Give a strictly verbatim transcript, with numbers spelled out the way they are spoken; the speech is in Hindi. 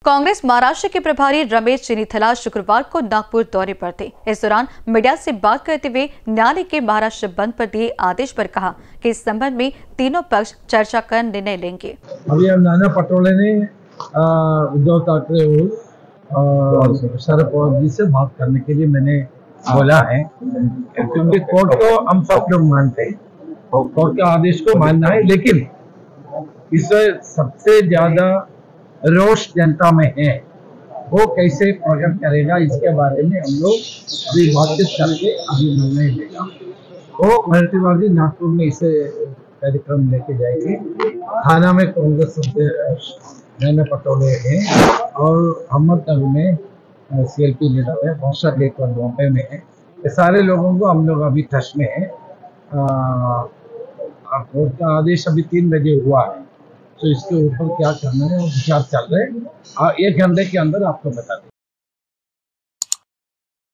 कांग्रेस महाराष्ट्र के प्रभारी रमेश चेन्नीथला शुक्रवार को नागपुर दौरे पर थे। इस दौरान मीडिया से बात करते हुए न्यायालय के महाराष्ट्र बंद पर दिए आदेश पर कहा कि इस संबंध में तीनों पक्ष चर्चा कर निर्णय लेंगे। अभी हम नाना पटोले ने उद्धव ठाकरे और शरद पवार जी से बात करने के लिए मैंने बोला है, क्योंकि कोर्ट को हम सब लोग मानते हैं, कोर्ट के आदेश को मानना है, लेकिन इससे सबसे ज्यादा रोष जनता में है, वो कैसे प्रकट करेगा इसके बारे में हम लोग अभी बातचीत करके अभी निर्णय लेगा। वो मल्टीवादी नागपुर में इसे कार्यक्रम लेके जाएंगे। थाना में कांग्रेस नैना पटोले हैं और अहमदनगर में सीएलपी लीडर है, बहुत सारे लेकर बॉम्बे में है। ये सारे लोगों को हम लोग अभी टच में है। कोर्ट का आदेश अभी तीन बजे हुआ है, तो इसके ऊपर क्या करना है विचार चल रहे हैं। एक घंटे के अंदर आपको बता दें।